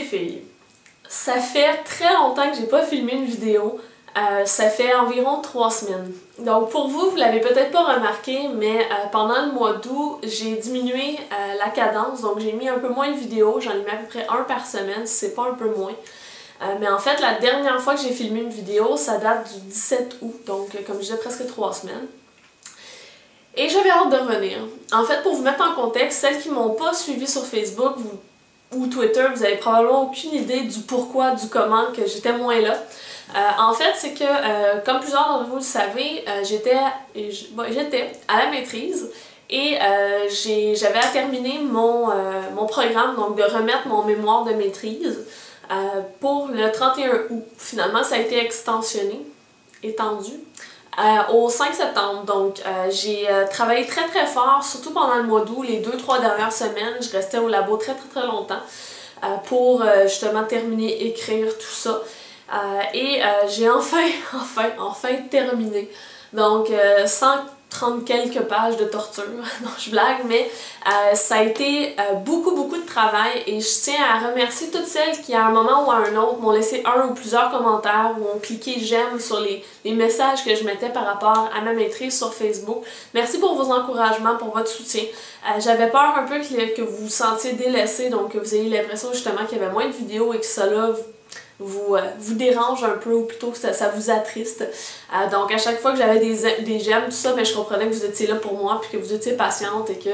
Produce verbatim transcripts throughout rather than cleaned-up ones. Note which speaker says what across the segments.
Speaker 1: filles! Ça fait très longtemps que j'ai pas filmé une vidéo, euh, ça fait environ trois semaines. Donc pour vous, vous l'avez peut-être pas remarqué, mais euh, pendant le mois d'août, j'ai diminué euh, la cadence, donc j'ai mis un peu moins de vidéos, j'en ai mis à peu près un par semaine, si c'est pas un peu moins. Euh, mais en fait, la dernière fois que j'ai filmé une vidéo, ça date du dix-sept août, donc euh, comme je disais, presque trois semaines. Et j'avais hâte de revenir. En fait, pour vous mettre en contexte, celles qui m'ont pas suivi sur Facebook, vous ou Twitter, vous avez probablement aucune idée du pourquoi, du comment que j'étais moins là. Euh, en fait, c'est que, euh, comme plusieurs d'entre vous le savez, euh, j'étais j'étais à la maîtrise et euh, j'avais à terminer mon, euh, mon programme, donc de remettre mon mémoire de maîtrise euh, pour le trente et un août. Finalement, ça a été extensionné, étendu. Euh, au cinq septembre, donc euh, j'ai euh, travaillé très très fort, surtout pendant le mois d'août, les deux trois dernières semaines, je restais au labo très très très longtemps euh, pour euh, justement terminer, écrire tout ça. Euh, et euh, j'ai enfin, enfin, enfin terminé. Donc euh, cent trente quelques pages de torture, non je blague, mais euh, ça a été euh, beaucoup beaucoup de travail et je tiens à remercier toutes celles qui à un moment ou à un autre m'ont laissé un ou plusieurs commentaires ou ont cliqué j'aime sur les, les messages que je mettais par rapport à ma maîtrise sur Facebook. Merci pour vos encouragements, pour votre soutien. Euh, J'avais peur un peu que, que vous vous sentiez délaissé, donc que vous ayez l'impression justement qu'il y avait moins de vidéos et que ça là vous, euh, vous dérange un peu ou plutôt que ça, ça vous attriste. Euh, donc à chaque fois que j'avais des, des j'aime, tout ça, mais je comprenais que vous étiez là pour moi puis que vous étiez patiente et que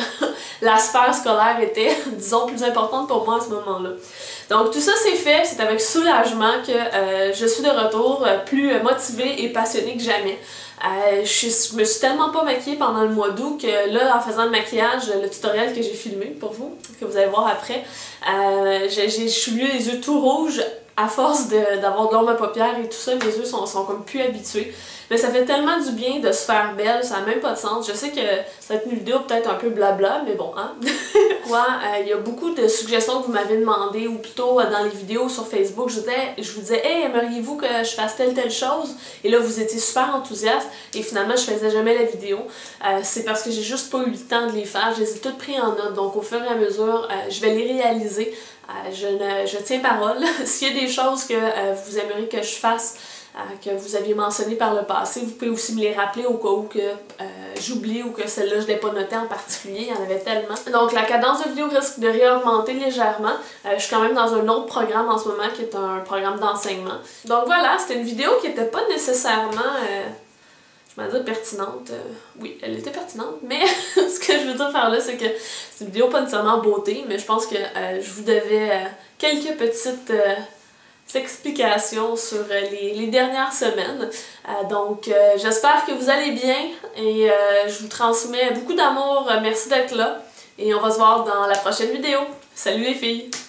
Speaker 1: la sphère scolaire était, disons, plus importante pour moi à ce moment-là. Donc tout ça c'est fait, c'est avec soulagement que euh, je suis de retour, euh, plus motivée et passionnée que jamais. Euh, je, je me suis tellement pas maquillée pendant le mois d'août que là, en faisant le maquillage, le tutoriel que j'ai filmé pour vous, que vous allez voir après, euh, je suis mieux les yeux tout rouges. À force d'avoir de, de l'ombre à paupières et tout ça, mes yeux sont, sont comme plus habitués. Mais ça fait tellement du bien de se faire belle, ça n'a même pas de sens. Je sais que ça va être une vidéo peut-être un peu blabla, mais bon, hein. Quoi, euh, il y a beaucoup de suggestions que vous m'avez demandé, ou plutôt euh, dans les vidéos sur Facebook, je, disais, je vous disais « Hey, aimeriez-vous que je fasse telle telle chose? » Et là, vous étiez super enthousiastes, et finalement, je faisais jamais la vidéo. Euh, C'est parce que j'ai juste pas eu le temps de les faire, je les ai toutes pris en note, donc au fur et à mesure, euh, je vais les réaliser. Euh, je, ne, je tiens parole. S'il y a des choses que euh, vous aimeriez que je fasse, euh, que vous aviez mentionné par le passé, vous pouvez aussi me les rappeler au cas où que euh, j'oublie ou que celle-là je ne l'ai pas notée en particulier, il y en avait tellement. Donc la cadence de vidéo risque de réaugmenter légèrement. Euh, je suis quand même dans un autre programme en ce moment qui est un programme d'enseignement. Donc voilà, c'était une vidéo qui n'était pas nécessairement... Euh, je vais dire pertinente, euh, oui, elle était pertinente, mais ce que je veux dire par là, c'est que c'est une vidéo pas nécessairement beauté, mais je pense que euh, je vous devais euh, quelques petites euh, explications sur euh, les, les dernières semaines. Euh, donc, euh, j'espère que vous allez bien et euh, je vous transmets beaucoup d'amour. Merci d'être là et on va se voir dans la prochaine vidéo. Salut les filles!